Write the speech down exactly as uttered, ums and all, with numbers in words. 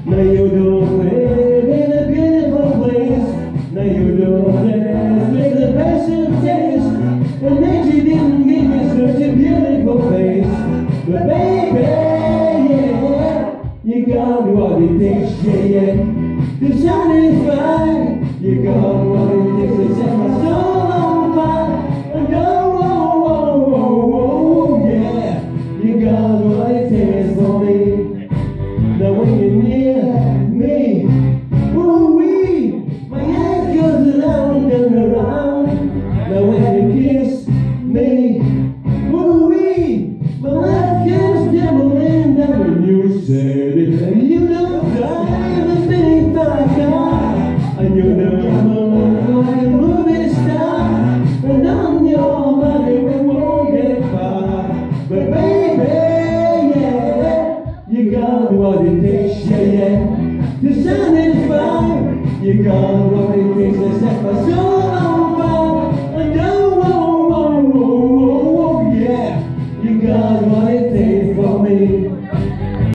Now you don't live in a beautiful place. Now you don't live with the passion taste. And nature didn't give you such a beautiful face. But baby, yeah, you got what it takes, yeah, yeah. The sun is fine. You got what it takes to set my soul on fire. And oh, oh, oh, oh, oh, yeah. You got what it takes for me. Now when you're near me, ooh-wee, my head goes around and around. Now when you kiss me, ooh-wee, my life gets trembling down when you said it. You know I'm a big fat guy, and you know I'm like a movie star, and I'm your body, we won't get far. But baby, yeah, you got what it takes, yeah, yeah. The sun is fine, you got